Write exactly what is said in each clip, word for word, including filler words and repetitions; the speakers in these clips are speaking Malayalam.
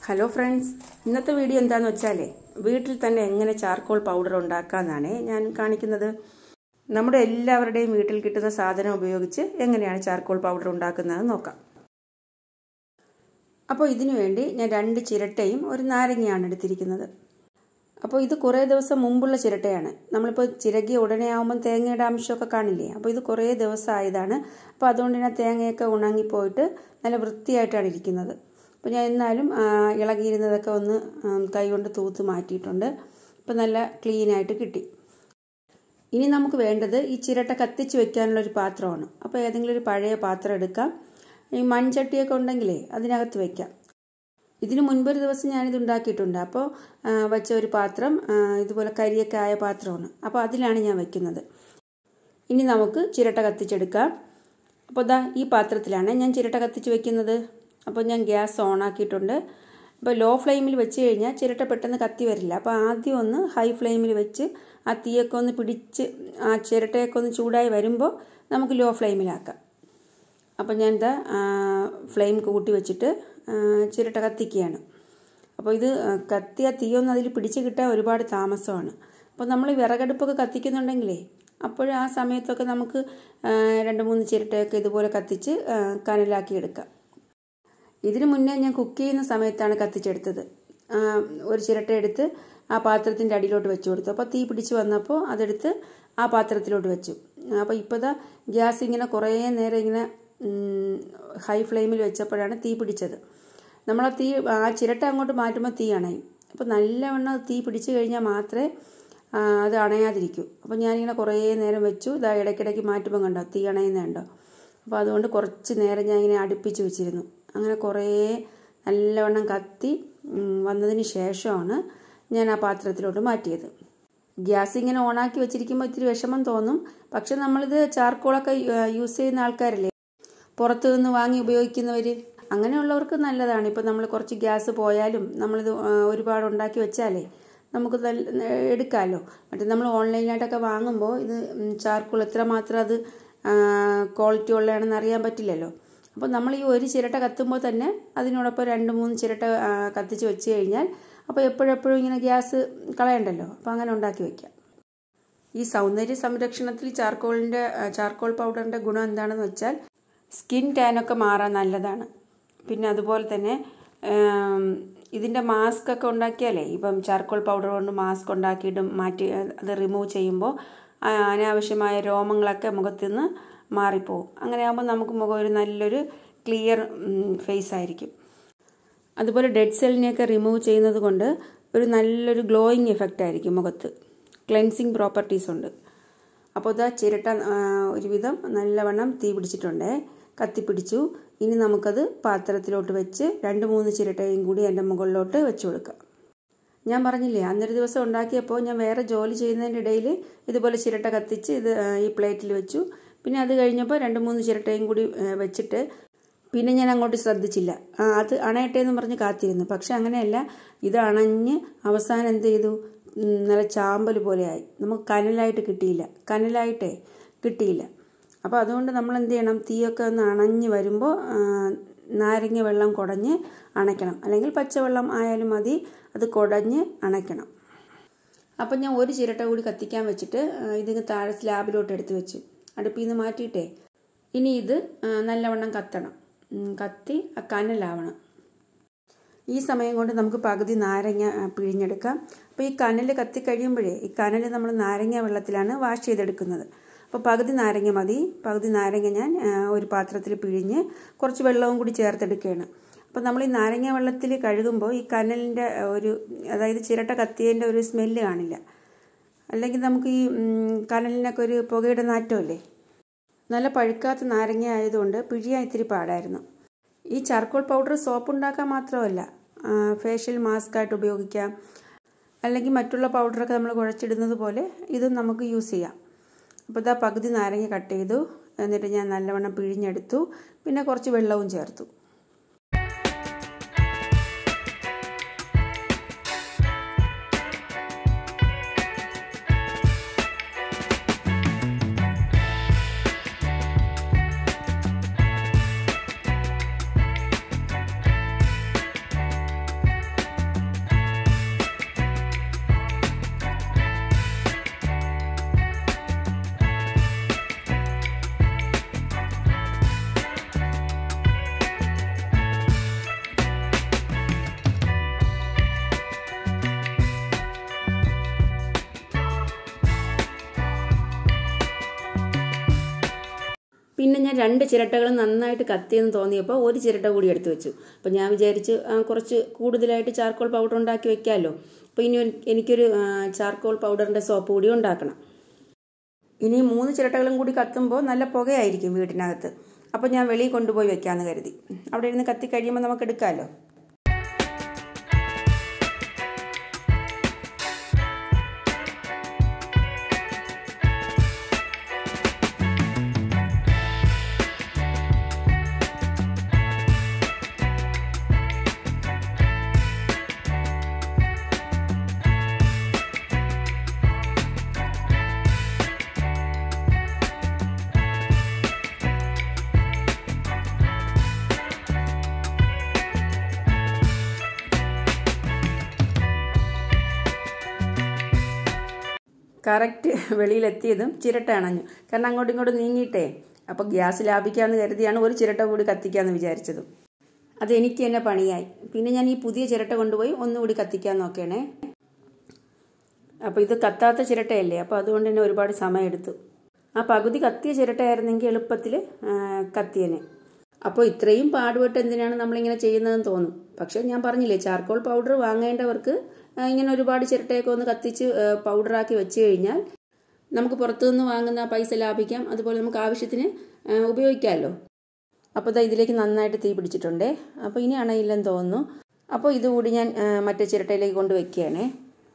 ഹലോ ഫ്രണ്ട്സ്, ഇന്നത്തെ വീഡിയോ എന്താണെന്ന് വെച്ചാൽ വീട്ടിൽ തന്നെ എങ്ങനെ ചാർക്കോൾ പൗഡർ ഉണ്ടാക്കാമെന്നാണ് ഞാൻ കാണിക്കുന്നത്. നമ്മുടെ എല്ലാവരുടെയും വീട്ടിൽ കിട്ടുന്ന സാധനം ഉപയോഗിച്ച് എങ്ങനെയാണ് ചാർക്കോൾ പൗഡർ ഉണ്ടാക്കുന്നതെന്ന് നോക്കാം. അപ്പോൾ ഇതിനു വേണ്ടി ഞാൻ രണ്ട് ചിരട്ടയും ഒരു നാരങ്ങയാണ് എടുത്തിരിക്കുന്നത്. അപ്പോൾ ഇത് കുറേ ദിവസം മുമ്പുള്ള ചിരട്ടയാണ്. നമ്മളിപ്പോൾ ചിരകി ഉടനെ ആകുമ്പം തേങ്ങയുടെ അംശമൊക്കെ കാണില്ലേ, അപ്പോൾ ഇത് കുറേ ദിവസം ആയതാണ്. അപ്പോൾ അതുകൊണ്ട് തന്നെ തേങ്ങയൊക്കെ ഉണങ്ങിപ്പോയിട്ട് നല്ല വൃത്തിയായിട്ടാണ് ഇരിക്കുന്നത്. അപ്പോൾ ഞാൻ എന്നാലും ഇളകിയിരുന്നതൊക്കെ ഒന്ന് കൈ കൊണ്ട് തൂത്ത് മാറ്റിയിട്ടുണ്ട്. ഇപ്പോൾ നല്ല ക്ലീനായിട്ട് കിട്ടി. ഇനി നമുക്ക് വേണ്ടത് ഈ ചിരട്ട കത്തിച്ച് വെക്കാനുള്ളൊരു പാത്രമാണ്. അപ്പോൾ ഏതെങ്കിലും ഒരു പഴയ പാത്രം എടുക്കാം. ഈ മൺചട്ടിയൊക്കെ ഉണ്ടെങ്കിലേ അതിനകത്ത് വയ്ക്കാം. ഇതിന് മുൻപൊരു ദിവസം ഞാനിത് ഉണ്ടാക്കിയിട്ടുണ്ട്. അപ്പോൾ വെച്ച ഒരു പാത്രം ഇതുപോലെ കരിയൊക്കെ ആയ പാത്രമാണ്. അപ്പോൾ അതിലാണ് ഞാൻ വയ്ക്കുന്നത്. ഇനി നമുക്ക് ചിരട്ട കത്തിച്ചെടുക്കാം. അപ്പോൾ ദാ ഈ പാത്രത്തിലാണ് ഞാൻ ചിരട്ട കത്തിച്ച് വയ്ക്കുന്നത്. അപ്പോൾ ഞാൻ ഗ്യാസ് ഓൺ ആക്കിയിട്ടുണ്ട്. അപ്പോൾ ലോ ഫ്ലെയിമിൽ വെച്ച് കഴിഞ്ഞാൽ ചിരട്ട പെട്ടെന്ന് കത്തി വരില്ല. അപ്പോൾ ആദ്യം ഒന്ന് ഹൈ ഫ്ലെയിമിൽ വെച്ച് ആ തീയൊക്കെ ഒന്ന് പിടിച്ച് ആ ചിരട്ടയൊക്കെ ഒന്ന് ചൂടായി വരുമ്പോൾ നമുക്ക് ലോ ഫ്ലെയിമിലാക്കാം. അപ്പോൾ ഞാൻ എന്താ ഫ്ലെയിം കൂട്ടി വെച്ചിട്ട് ചിരട്ട കത്തിക്കുകയാണ്. അപ്പോൾ ഇത് കത്തിയ തീയൊന്നും അതിൽ പിടിച്ച് കിട്ടാൻ ഒരുപാട് താമസമാണ്. അപ്പോൾ നമ്മൾ വിറകടുപ്പൊക്കെ കത്തിക്കുന്നുണ്ടെങ്കിലേ അപ്പോൾ ആ സമയത്തൊക്കെ നമുക്ക് രണ്ട് മൂന്ന് ചിരട്ടയൊക്കെ ഇതുപോലെ കത്തിച്ച് കനലാക്കി എടുക്കാം. ഇതിനു മുന്നേ ഞാൻ കുക്ക് ചെയ്യുന്ന സമയത്താണ് കത്തിച്ചെടുത്തത്. ഒരു ചിരട്ട എടുത്ത് ആ പാത്രത്തിൻ്റെ അടിയിലോട്ട് വെച്ച് കൊടുത്തു. അപ്പോൾ തീ പിടിച്ച് വന്നപ്പോൾ അതെടുത്ത് ആ പാത്രത്തിലോട്ട് വെച്ചു. അപ്പോൾ ഇപ്പോൾ ദാ ഗ്യാസ് ഇങ്ങനെ കുറേ നേരം ഇങ്ങനെ ഹൈ ഫ്ലെയിമിൽ വെച്ചപ്പോഴാണ് തീ പിടിച്ചത്. നമ്മൾ ആ തീ ആ ചിരട്ട അങ്ങോട്ട് മാറ്റുമ്പോൾ തീ അണയും. അപ്പോൾ നല്ലവണ്ണം തീ പിടിച്ച് കഴിഞ്ഞാൽ മാത്രമേ അത് അണയാതിരിക്കൂ. അപ്പോൾ ഞാനിങ്ങനെ കുറേ നേരം വെച്ചു. ഇതാ ഇടയ്ക്കിടയ്ക്ക് മാറ്റുമ്പോൾ കണ്ടോ തീ അണയുന്നുണ്ടോ. അപ്പോൾ അതുകൊണ്ട് കുറച്ച് നേരം ഞാൻ ഇങ്ങനെ അടുപ്പിച്ച് വെച്ചിരുന്നു. അങ്ങനെ കുറേ നല്ലവണ്ണം കത്തി വന്നതിന് ശേഷമാണ് ഞാൻ ആ പാത്രത്തിലോട്ട് മാറ്റിയത്. ഗ്യാസ് ഇങ്ങനെ ഓണാക്കി വെച്ചിരിക്കുമ്പോൾ ഇത്തിരി വിഷമം തോന്നും. പക്ഷെ നമ്മളിത് ചാർക്കോളൊക്കെ യൂസ് ചെയ്യുന്ന ആൾക്കാരല്ലേ, പുറത്തു നിന്ന് വാങ്ങി ഉപയോഗിക്കുന്നവർ, അങ്ങനെയുള്ളവർക്ക് നല്ലതാണ്. ഇപ്പോൾ നമ്മൾ കുറച്ച് ഗ്യാസ് പോയാലും നമ്മളിത് ഒരുപാട് ഉണ്ടാക്കി വെച്ചാലേ നമുക്ക് എടുക്കാമല്ലോ. മറ്റേ നമ്മൾ ഓൺലൈനായിട്ടൊക്കെ വാങ്ങുമ്പോൾ ഇത് ചാർക്കോൾ എത്രമാത്രം അത് ക്വാളിറ്റി ഉള്ളതാണെന്ന് അറിയാൻ പറ്റില്ലല്ലോ. അപ്പോൾ നമ്മൾ ഈ ഒരു ചിരട്ട കത്തുമ്പോൾ തന്നെ അതിനോടൊപ്പം രണ്ട് മൂന്ന് ചിരട്ട കത്തിച്ച് വെച്ച് കഴിഞ്ഞാൽ അപ്പോൾ എപ്പോഴെപ്പോഴും ഇങ്ങനെ ഗ്യാസ് കളയണ്ടല്ലോ. അപ്പോൾ അങ്ങനെ ഉണ്ടാക്കി വയ്ക്കാം. ഈ സൗന്ദര്യ സംരക്ഷണത്തിൽ ചാർക്കോളിൻ്റെ ചാർക്കോൾ പൗഡറിൻ്റെ ഗുണം എന്താണെന്ന് വെച്ചാൽ സ്കിൻ ടാനൊക്കെ മാറാൻ നല്ലതാണ്. പിന്നെ അതുപോലെ തന്നെ ഇതിൻ്റെ മാസ്ക് ഒക്കെ ഉണ്ടാക്കിയാലേ, ഇപ്പം ചാർക്കോൾ പൗഡർ കൊണ്ട് മാസ്ക് ഉണ്ടാക്കിയിട്ട് മാറ്റി അത് റിമൂവ് ചെയ്യുമ്പോൾ അനാവശ്യമായ രോമങ്ങളൊക്കെ മുഖത്തു നിന്ന് മാറിപ്പോവും. അങ്ങനെ ആകുമ്പോൾ നമുക്ക് മുഖം ഒരു നല്ലൊരു ക്ലിയർ ഫേസ് ആയിരിക്കും. അതുപോലെ ഡെഡ് സെല്ലിനെയൊക്കെ റിമൂവ് ചെയ്യുന്നത് കൊണ്ട് ഒരു നല്ലൊരു ഗ്ലോയിങ് എഫക്റ്റ് ആയിരിക്കും മുഖത്ത്. ക്ലെൻസിങ് പ്രോപ്പർട്ടീസ് ഉണ്ട്. അപ്പോൾ ഇതാ ചിരട്ട ഒരുവിധം നല്ലവണ്ണം തീ പിടിച്ചിട്ടുണ്ട്, കത്തിപ്പിടിച്ചു. ഇനി നമുക്കത് പാത്രത്തിലോട്ട് വെച്ച് രണ്ട് മൂന്ന് ചിരട്ടയും കൂടി എൻ്റെ മുകളിലോട്ട് വെച്ച് കൊടുക്കാം. ഞാൻ പറഞ്ഞില്ലേ, അന്നൊരു ദിവസം ഉണ്ടാക്കിയപ്പോൾ ഞാൻ വേറെ ജോലി ചെയ്യുന്നതിൻ്റെ ഇടയിൽ ഇതുപോലെ ചിരട്ട കത്തിച്ച് ഇത് ഈ പ്ലേറ്റിൽ വെച്ചു. പിന്നെ അത് കഴിഞ്ഞപ്പോൾ രണ്ട് മൂന്ന് ചിരട്ടയും കൂടി വെച്ചിട്ട് പിന്നെ ഞാൻ അങ്ങോട്ട് ശ്രദ്ധിച്ചില്ല. അത് അണയട്ടെ എന്ന് പറഞ്ഞ് കാത്തിരുന്നു. പക്ഷെ അങ്ങനെയല്ല, ഇത് അണഞ്ഞ് അവസാനം എന്ത് ചെയ്തു, നല്ല ചാമ്പൽ പോലെയായി. നമുക്ക് കനലായിട്ട് കിട്ടിയില്ല, കനലായിട്ടേ കിട്ടിയില്ല. അപ്പോൾ അതുകൊണ്ട് നമ്മൾ എന്ത് ചെയ്യണം, തീയൊക്കെ ഒന്ന് അണഞ്ഞ് വരുമ്പോൾ നാരങ്ങ വെള്ളം കുടഞ്ഞ് അണയ്ക്കണം. അല്ലെങ്കിൽ പച്ചവെള്ളം ആയാലും മതി, അത് കുടഞ്ഞ് അണയ്ക്കണം. അപ്പം ഞാൻ ഒരു ചിരട്ട കൂടി കത്തിക്കാൻ വെച്ചിട്ട് ഇതിന് താഴെ സ്ലാബിലോട്ട് എടുത്ത് വെച്ചു. അടുപ്പിൽ നിന്ന് മാറ്റിയിട്ടേ ഇനി ഇത് നല്ലവണ്ണം കത്തണം, കത്തി കനലാവണം. ഈ സമയം കൊണ്ട് നമുക്ക് പകുതി നാരങ്ങ പിഴിഞ്ഞെടുക്കാം. അപ്പോൾ ഈ കനൽ കത്തി കഴിയുമ്പോഴേ ഈ കനൽ നമ്മൾ നാരങ്ങ വെള്ളത്തിലാണ് വാഷ് ചെയ്തെടുക്കുന്നത്. അപ്പോൾ പകുതി നാരങ്ങ മതി. പകുതി നാരങ്ങ ഞാൻ ഒരു പാത്രത്തിൽ പിഴിഞ്ഞ് കുറച്ച് വെള്ളവും കൂടി ചേർത്തെടുക്കുകയാണ്. അപ്പോൾ നമ്മൾ ഈ നാരങ്ങ വെള്ളത്തിൽ കഴുകുമ്പോൾ ഈ കനലിൻ്റെ ഒരു, അതായത് ചിരട്ട കത്തിയതിൻ്റെ ഒരു സ്മെല്ല് കാണില്ല. അല്ലെങ്കിൽ നമുക്ക് ഈ കനലിനൊക്കെ ഒരു പുകയുടെ നാറ്റമല്ലേ. നല്ല പഴുക്കാത്ത നാരങ്ങ ആയതുകൊണ്ട് പിഴിയാൻ ഇത്തിരി പാടായിരുന്നു. ഈ ചാർക്കോൾ പൗഡർ സോപ്പ് ഉണ്ടാക്കാൻ മാത്രമല്ല, ഫേഷ്യൽ മാസ്കായിട്ട് ഉപയോഗിക്കാം. അല്ലെങ്കിൽ മറ്റുള്ള പൗഡറൊക്കെ നമ്മൾ കുഴച്ചിടുന്നത് പോലെ ഇതും നമുക്ക് യൂസ് ചെയ്യാം. അപ്പോൾ ഇതാ പകുതി നാരങ്ങ കട്ട് ചെയ്തു. എന്നിട്ട് ഞാൻ നല്ലവണ്ണം പിഴിഞ്ഞെടുത്തു. പിന്നെ കുറച്ച് വെള്ളവും ചേർത്തു. ഞാൻ രണ്ട് ചിരട്ടകളും നന്നായിട്ട് കത്തിയെന്ന് തോന്നിയപ്പോൾ ഒരു ചിരട്ട കൂടി എടുത്തു വെച്ചു. അപ്പോൾ ഞാൻ വിചാരിച്ച് കുറച്ച് കൂടുതലായിട്ട് ചാർക്കോൾ പൗഡർ ഉണ്ടാക്കി വെക്കാമല്ലോ. അപ്പോൾ ഇനി എനിക്കൊരു ചാർക്കോൾ പൗഡറിൻ്റെ സോപ്പ് കൂടി ഉണ്ടാക്കണം. ഇനി മൂന്ന് ചിരട്ടകളും കൂടി കത്തുമ്പോൾ നല്ല പുകയായിരിക്കും വീട്ടിനകത്ത്. അപ്പോൾ ഞാൻ വെളിയിൽ കൊണ്ടുപോയി വെക്കാമെന്ന് കരുതി. അവിടെ ഇരുന്ന് കത്തി കഴിയുമ്പോൾ നമുക്ക് എടുക്കാമല്ലോ. കറക്റ്റ് വെളിയിലെത്തിയതും ചിരട്ട അണഞ്ഞു. കാരണം അങ്ങോട്ടും ഇങ്ങോട്ടും നീങ്ങിയിട്ടേ. അപ്പോൾ ഗ്യാസ് ലാഭിക്കാമെന്ന് കരുതിയാണ് ഒരു ചിരട്ട കൂടി കത്തിക്കാമെന്ന് വിചാരിച്ചതും. അതെനിക്ക് തന്നെ പണിയായി. പിന്നെ ഞാൻ ഈ പുതിയ ചിരട്ട കൊണ്ടുപോയി ഒന്നുകൂടി കത്തിക്കാൻ നോക്കണേ. അപ്പോൾ ഇത് കത്താത്ത ചിരട്ടയല്ലേ, അപ്പോൾ അതുകൊണ്ട് തന്നെ ഒരുപാട് സമയമെടുത്തു. ആ പകുതി കത്തിയ ചിരട്ടയായിരുന്നെങ്കിൽ എളുപ്പത്തിൽ കത്തിയനെ. അപ്പോൾ ഇത്രയും പാടുപെട്ട് എന്തിനാണ് നമ്മളിങ്ങനെ ചെയ്യുന്നതെന്ന് തോന്നും. പക്ഷേ ഞാൻ പറഞ്ഞില്ലേ, ചാർക്കോൾ പൗഡർ വാങ്ങേണ്ടവർക്ക് ഇങ്ങനെ ഒരുപാട് ചിരട്ടയൊക്കെ ഒന്ന് കത്തിച്ച് പൗഡറാക്കി വെച്ച് കഴിഞ്ഞാൽ നമുക്ക് പുറത്തുനിന്ന് വാങ്ങുന്ന പൈസ ലാഭിക്കാം. അതുപോലെ നമുക്ക് ആവശ്യത്തിന് ഉപയോഗിക്കാമല്ലോ. അപ്പോൾ ഇതാ ഇതിലേക്ക് നന്നായിട്ട് തീ പിടിച്ചിട്ടുണ്ടേ. അപ്പോൾ ഇനി അണയില്ലെന്ന് തോന്നുന്നു. അപ്പോൾ ഇതുകൂടി ഞാൻ മറ്റേ ചിരട്ടയിലേക്ക് കൊണ്ട് വെക്കുകയാണേ.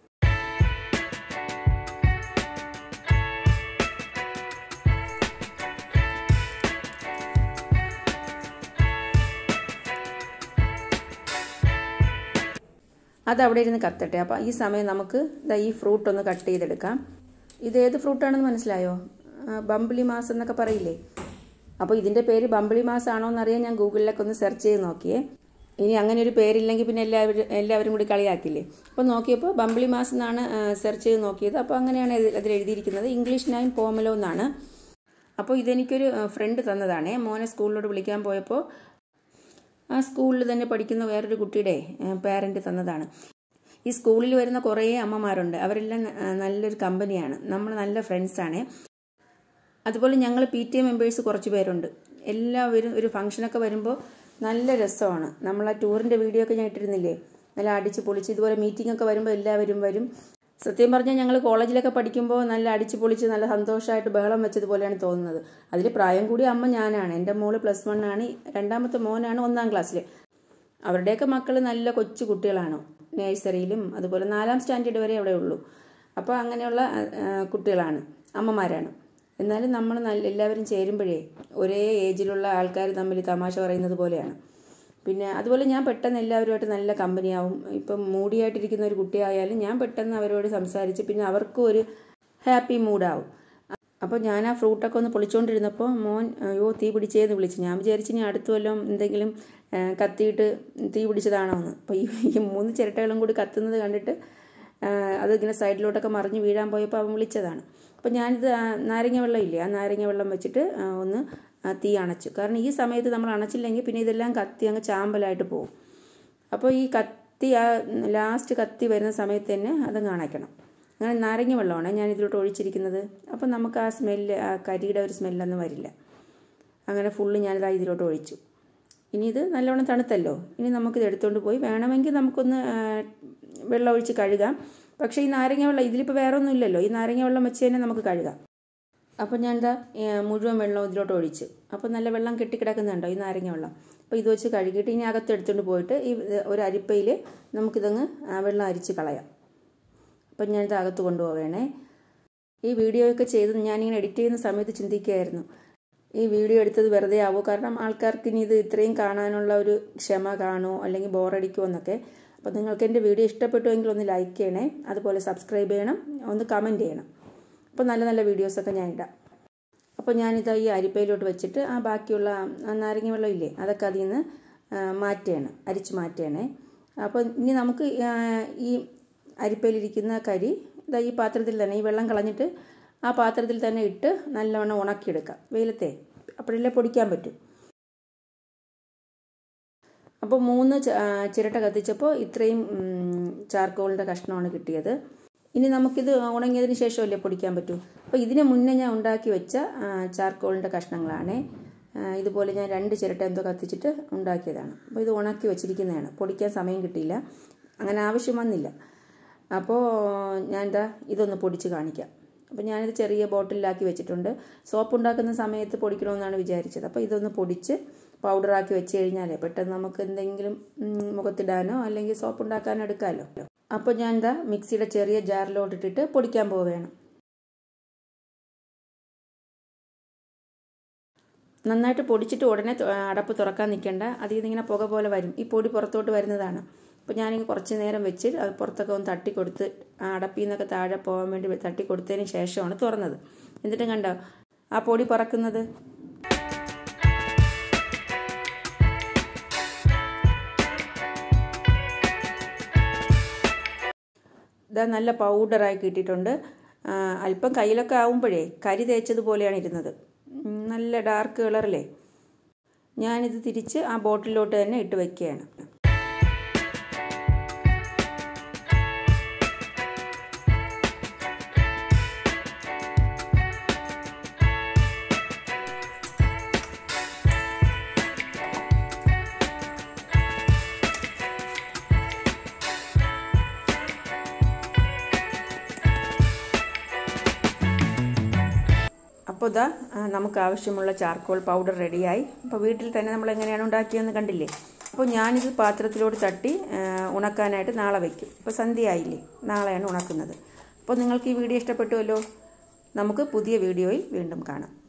അത് അവിടെ ഇരുന്ന് കത്തട്ടെ. അപ്പോൾ ഈ സമയം നമുക്ക് ഈ ഫ്രൂട്ട് ഒന്ന് കട്ട് ചെയ്തെടുക്കാം. ഇതേത് ഫ്രൂട്ടാണെന്ന് മനസ്സിലായോ? ബംബിളി മാസ് എന്നൊക്കെ പറയില്ലേ. അപ്പോൾ ഇതിൻ്റെ പേര് ബംബിളി മാസ് ആണോ എന്നറിയാൻ ഞാൻ ഗൂഗിളിലൊക്കെ ഒന്ന് സെർച്ച് ചെയ്ത് നോക്കിയേ. ഇനി അങ്ങനെ ഒരു പേരില്ലെങ്കിൽ പിന്നെ എല്ലാവരും എല്ലാവരും കൂടി കളിയാക്കില്ലേ. അപ്പോൾ നോക്കിയപ്പോൾ ബംബിളി മാസ് എന്നാണ് സെർച്ച് ചെയ്ത് നോക്കിയത്. അപ്പോൾ അങ്ങനെയാണ് അതിൽ എഴുതിയിരിക്കുന്നത്. ഇംഗ്ലീഷ് നെയിം പോമലോ എന്നാണ്. അപ്പോൾ ഇതെനിക്കൊരു ഫ്രണ്ട് തന്നതാണേ. മോനെ സ്കൂളിലോട്ട് വിളിക്കാൻ പോയപ്പോൾ ആ സ്കൂളിൽ തന്നെ പഠിക്കുന്ന വേറൊരു കുട്ടിയുടെ പാരൻറ്റ് തന്നതാണ്. ഈ സ്കൂളിൽ വരുന്ന കുറേ അമ്മമാരുണ്ട്. അവരെല്ലാം നല്ലൊരു കമ്പനിയാണ്. നമ്മൾ നല്ല ഫ്രണ്ട്സാണ്. അതുപോലെ ഞങ്ങൾ പി ടി എ മെമ്പേഴ്സ് കുറച്ച് പേരുണ്ട്. എല്ലാവരും ഒരു ഫംഗ്ഷനൊക്കെ വരുമ്പോൾ നല്ല രസമാണ്. നമ്മൾ ആ ടൂറിൻ്റെ വീഡിയോ ഒക്കെ ഞാൻ ഇട്ടിരുന്നില്ലേ, നല്ല അടിച്ച് പൊളിച്ച്. ഇതുപോലെ മീറ്റിംഗ് ഒക്കെ വരുമ്പോൾ എല്ലാവരും വരും. സത്യം പറഞ്ഞാൽ ഞങ്ങൾ കോളേജിലൊക്കെ പഠിക്കുമ്പോൾ നല്ല അടിച്ച് പൊളിച്ച് നല്ല സന്തോഷമായിട്ട് ബഹളം വെച്ചതുപോലെയാണ് തോന്നുന്നത്. അതിൽ പ്രായം കൂടിയ അമ്മ ഞാനാണ്. എൻ്റെ മോള് പ്ലസ് വൺ ആണ്. രണ്ടാമത്തെ മോനാണ് ഒന്നാം ക്ലാസ്സിൽ. അവരുടെയൊക്കെ മക്കൾ നല്ല കൊച്ചു കുട്ടികളാണ്. നേഴ്സറിയിലും അതുപോലെ നാലാം സ്റ്റാൻഡേർഡ് വരെ അവിടെ ഉള്ളൂ. അപ്പോൾ അങ്ങനെയുള്ള കുട്ടികളാണ്, അമ്മമാരാണ്. എന്നാലും നമ്മൾ നല്ല എല്ലാവരും ചേരുമ്പോഴേ ഒരേ ഏജിലുള്ള ആൾക്കാർ തമ്മിൽ തമാശ പറയുന്നത് പോലെയാണ്. പിന്നെ അതുപോലെ ഞാൻ പെട്ടെന്ന് എല്ലാവരുമായിട്ട് നല്ല കമ്പനിയാവും. ഇപ്പം മൂടിയായിട്ടിരിക്കുന്ന ഒരു കുട്ടിയായാലും ഞാൻ പെട്ടെന്ന് അവരോട് സംസാരിച്ച് പിന്നെ അവർക്കും ഒരു ഹാപ്പി മൂഡാവും. അപ്പോൾ ഞാൻ ആ ഫ്രൂട്ടൊക്കെ ഒന്ന് പൊളിച്ചുകൊണ്ടിരുന്നപ്പോൾ മോൻ അയ്യോ തീ പിടിച്ചേന്ന് വിളിച്ചു. ഞാൻ വിചാരിച്ചു ഇനി അടുത്ത് വല്ലതും എന്തെങ്കിലും കത്തിയിട്ട് തീ പിടിച്ചതാണോ എന്ന്. അപ്പോൾ ഈ മൂന്ന് ചിരട്ടകളും കൂടി കത്തുന്നത് കണ്ടിട്ട് അതിങ്ങനെ സൈഡിലോട്ടൊക്കെ മറിഞ്ഞ് വീഴാൻ പോയപ്പോൾ അവൻ വിളിച്ചതാണ്. അപ്പോൾ ഞാനിത് നാരങ്ങ വെള്ളം ഇല്ലേ, ആ നാരങ്ങ വെള്ളം വെച്ചിട്ട് ഒന്ന് തീ അണച്ചു. കാരണം ഈ സമയത്ത് നമ്മൾ അണച്ചില്ലെങ്കിൽ പിന്നെ ഇതെല്ലാം കത്തി അങ്ങ് ചാമ്പലായിട്ട് പോകും. അപ്പോൾ ഈ കത്തി ആ ലാസ്റ്റ് കത്തി വരുന്ന സമയത്ത് തന്നെ അതങ്ങ് അണയ്ക്കണം. അങ്ങനെ നാരങ്ങ വെള്ളമാണ് ഞാൻ ഇതിലോട്ട് ഒഴിച്ചിരിക്കുന്നത്. അപ്പോൾ നമുക്ക് ആ സ്മെല്ല്, ആ കരിയുടെ ഒരു സ്മെല്ലൊന്നും വരില്ല. അങ്ങനെ ഫുള്ള് ഞാനിതാ ഇതിലോട്ട് ഒഴിച്ചു. ഇനി ഇത് നല്ലവണ്ണം തണുത്തല്ലോ. ഇനി നമുക്കിത് എടുത്തുകൊണ്ട് പോയി വേണമെങ്കിൽ നമുക്കൊന്ന് വെള്ളം ഒഴിച്ച് കഴുകാം. പക്ഷേ ഈ നാരങ്ങ വെള്ളം ഇതിലിപ്പോൾ വേറെ ഒന്നും ഇല്ലല്ലോ. ഈ നാരങ്ങ വെള്ളം വെച്ച് തന്നെ നമുക്ക് കഴുകാം. അപ്പോൾ ഞാൻ എന്താ മുഴുവൻ വെള്ളം ഇതിലോട്ട് ഒഴിച്ച്. അപ്പോൾ നല്ല വെള്ളം കെട്ടിക്കിടക്കുന്നുണ്ടോ ഈ നാരങ്ങ വെള്ളം. അപ്പോൾ ഇത് വെച്ച് കഴുകിയിട്ട് ഇനി അകത്ത് എടുത്തുകൊണ്ട് പോയിട്ട് ഈ ഒരു അരിപ്പയിൽ നമുക്കിതങ്ങ് വെള്ളം അരിച്ച് കളയാം. അപ്പം ഞാനിത് അകത്ത് കൊണ്ടുപോവേണേ. ഈ വീഡിയോ ഒക്കെ ചെയ്ത് ഞാനിങ്ങനെ എഡിറ്റ് ചെയ്യുന്ന സമയത്ത് ചിന്തിക്കുകയായിരുന്നു, ഈ വീഡിയോ എടുത്തത് വെറുതെ ആവുമോ? കാരണം ആൾക്കാർക്ക് ഇനി ഇത് ഇത്രയും കാണാനുള്ള ഒരു ക്ഷമ കാണുമോ അല്ലെങ്കിൽ ബോറടിക്കുമോ എന്നൊക്കെ. അപ്പോൾ നിങ്ങൾക്ക് എൻ്റെ വീഡിയോ ഇഷ്ടപ്പെട്ടുവെങ്കിൽ ഒന്ന് ലൈക്ക് ചെയ്യണേ. അതുപോലെ സബ്സ്ക്രൈബ് ചെയ്യണം, ഒന്ന് കമൻറ്റ് ചെയ്യണം. അപ്പോൾ നല്ല നല്ല വീഡിയോസൊക്കെ ഞാനിടാം. അപ്പോൾ ഞാനിത് ഈ അരിപ്പയിലോട്ട് വെച്ചിട്ട് ആ ബാക്കിയുള്ള ആ നാരങ്ങ വെള്ളം ഇല്ലേ അതൊക്കെ അതിൽ നിന്ന് മാറ്റുകയാണ്, അരിച്ച് മാറ്റുകയാണേ. അപ്പോൾ ഇനി നമുക്ക് ഈ അരിപ്പയിലിരിക്കുന്ന കരി ഇതാ ഈ പാത്രത്തിൽ തന്നെ, ഈ വെള്ളം കളഞ്ഞിട്ട് ആ പാത്രത്തിൽ തന്നെ ഇട്ട് നല്ലവണ്ണം ഉണക്കിയെടുക്കാം വെയിലത്തെ. അപ്പോഴല്ലേ പൊടിക്കാൻ പറ്റും. അപ്പോൾ മൂന്ന് ചിരട്ട കത്തിച്ചപ്പോൾ ഇത്രയും ചാർക്കോളിൻ്റെ കഷ്ണമാണ് കിട്ടിയത്. ഇനി നമുക്കിത് ഉണങ്ങിയതിന് ശേഷമല്ലേ പൊടിക്കാൻ പറ്റൂ. അപ്പോൾ ഇതിന് മുന്നേ ഞാൻ ഉണ്ടാക്കി വെച്ച ചാർക്കോളിൻ്റെ കഷ്ണങ്ങളാണ്. ഇതുപോലെ ഞാൻ രണ്ട് ചിരട്ട എന്തോ കത്തിച്ചിട്ട് ഉണ്ടാക്കിയതാണ്. അപ്പോൾ ഇത് ഉണക്കി വെച്ചിരിക്കുന്നതാണ്. പൊടിക്കാൻ സമയം കിട്ടിയില്ല, അങ്ങനെ ആവശ്യം വന്നില്ല. അപ്പോൾ ഞാൻ എന്താ ഇതൊന്ന് പൊടിച്ച് കാണിക്കാം. അപ്പോൾ ഞാനിത് ചെറിയ ബോട്ടിലാക്കി വെച്ചിട്ടുണ്ട്. സോപ്പ് ഉണ്ടാക്കുന്ന സമയത്ത് പൊടിക്കണമെന്നാണ് വിചാരിച്ചത്. അപ്പോൾ ഇതൊന്ന് പൊടിച്ച് പൗഡറാക്കി വെച്ച് കഴിഞ്ഞാൽ പെട്ടെന്ന് നമുക്ക് എന്തെങ്കിലും മുഖത്തിടാനോ അല്ലെങ്കിൽ സോപ്പ് ഉണ്ടാക്കാനോ എടുക്കാമല്ലോ. അപ്പോൾ ഞാൻ എന്താ മിക്സിയുടെ ചെറിയ ജാറിലോട്ടിട്ടിട്ട് പൊടിക്കാൻ പോവുകയാണ്. നന്നായിട്ട് പൊടിച്ചിട്ട് ഉടനെ അടപ്പ് തുറക്കാൻ നിൽക്കേണ്ട. അതിൽ നിന്നിങ്ങനെ പുക പോലെ വരും. ഈ പൊടി പുറത്തോട്ട് വരുന്നതാണ്. അപ്പോൾ ഞാനിങ്ങനെ കുറച്ച് നേരം വെച്ച് അത് പുറത്തൊക്കെ ഒന്ന് തട്ടിക്കൊടുത്ത് ആ അടപ്പിൽ നിന്നൊക്കെ താഴെ പോകാൻ വേണ്ടി തട്ടിക്കൊടുത്തതിന് ശേഷമാണ് തുറന്നത്. എന്നിട്ടും കണ്ടോ ആ പൊടി പറക്കുന്നത്. ഇതാ നല്ല പൗഡറായി കിട്ടിയിട്ടുണ്ട്. അല്പം കയ്യിലൊക്കെ ആവുമ്പോഴേ കരി തേച്ചതുപോലെയാണ് ഇരുന്നത്. നല്ല ഡാർക്ക് കളറല്ലേ. ഞാനിത് തിരിച്ച് ആ ബോട്ടിലോട്ട് തന്നെ ഇട്ട് വയ്ക്കുകയാണ്. അപ്പോൾ ഇതാ നമുക്ക് ആവശ്യമുള്ള ചാർക്കോൾ പൗഡർ റെഡിയായി. അപ്പോൾ വീട്ടിൽ തന്നെ നമ്മൾ എങ്ങനെയാണ് ഉണ്ടാക്കിയതെന്ന് കണ്ടില്ലേ. അപ്പോൾ ഞാനിത് പാത്രത്തിലോട്ട് തട്ടി ഉണക്കാനായിട്ട് നാളെ വയ്ക്കും. ഇപ്പോൾ സന്ധ്യയായില്ലേ, നാളെയാണ് ഉണക്കുന്നത്. അപ്പോൾ നിങ്ങൾക്ക് ഈ വീഡിയോ ഇഷ്ടപ്പെട്ടുവല്ലോ. നമുക്ക് പുതിയ വീഡിയോയിൽ വീണ്ടും കാണാം.